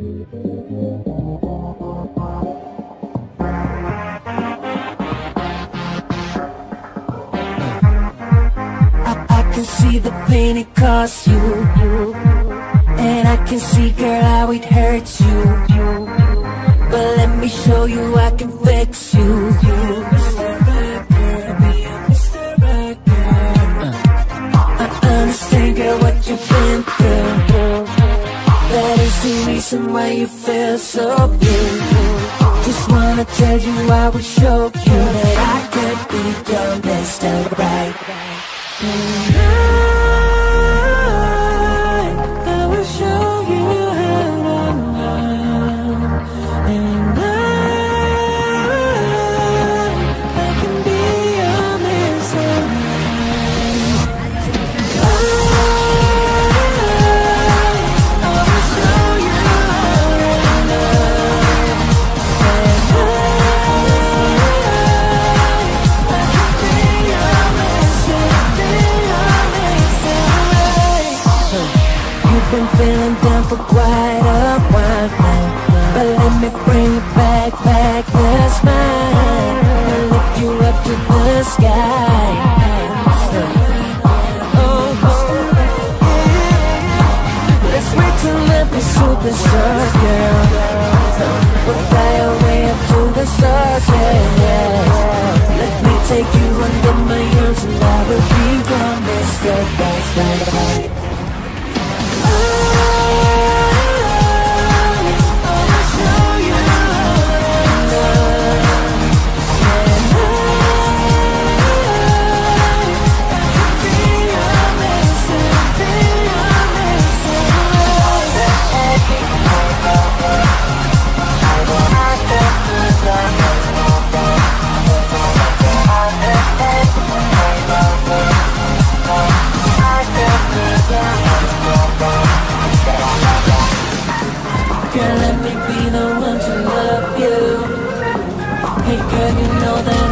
I can see the pain it costs you, and I can see, girl, how it hurts you. But let me show you I can fix you. Mr. Right Girl, be a Mr. Right Girl. I understand, girl, what you've been through. That is the reason why you feel so blue. Just wanna tell you I will show you that I could be your Mr. Right. And I will show you how to love. And I can be your Mr. Right. I will show you how to love. And I can be your Mr. Right. You've been feeling down for quite a while now, but let me bring you back, your smile, and lift you up to the sky. Oh, let's wait till every superstar, girl. We'll fly away up to the stars, yeah. Let me take you under my arms, and I will be your Mr. Right. Girl, let me be the one to love you. Hey girl, you know that